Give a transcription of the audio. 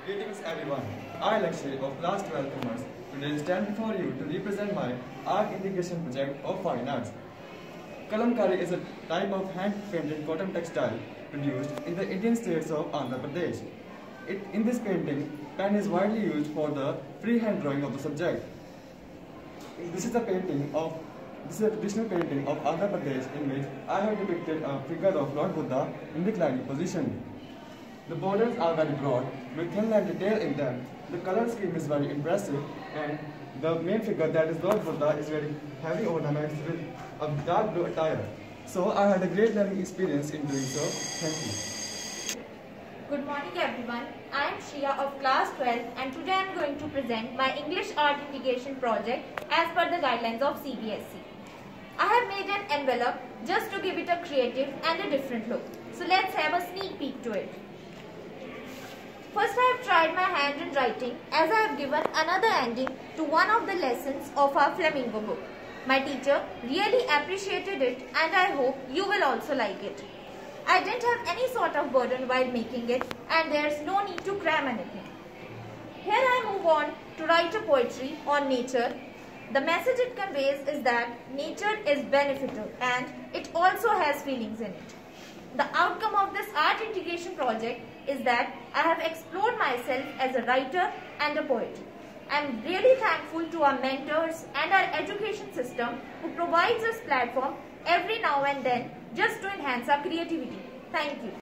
Greetings everyone. I, Lakshay of Class 12 Commerce, today stand before you to represent my art integration project of fine arts. Kalamkari is a type of hand-painted cotton textile produced in the Indian states of Andhra Pradesh. In this painting, pen is widely used for the freehand drawing of the subject. This is a traditional painting of Andhra Pradesh in which I have depicted a figure of Lord Buddha in reclining position. The borders are very broad, with thin line detail in them. The color scheme is very impressive, and the main figure, that is Lord Buddha, is wearing heavy ornaments with a dark blue attire. So I had a great learning experience in doing so. Thank you. Good morning everyone. I am Shriya of class 12 and today I am going to present my English art integration project as per the guidelines of CBSE. I have made an envelope just to give it a creative and a different look. So let's have a sneak peek to it. First, I have tried my hand in writing as I have given another ending to one of the lessons of our Flamingo book. My teacher really appreciated it and I hope you will also like it. I didn't have any sort of burden while making it and there's no need to cram anything. Here I move on to write a poetry on nature. The message it conveys is that nature is beneficial and it also has feelings in it. The outcome of this art integration project is that I have explored myself as a writer and a poet. I am really thankful to our mentors and our education system who provides us platform every now and then just to enhance our creativity. Thank you.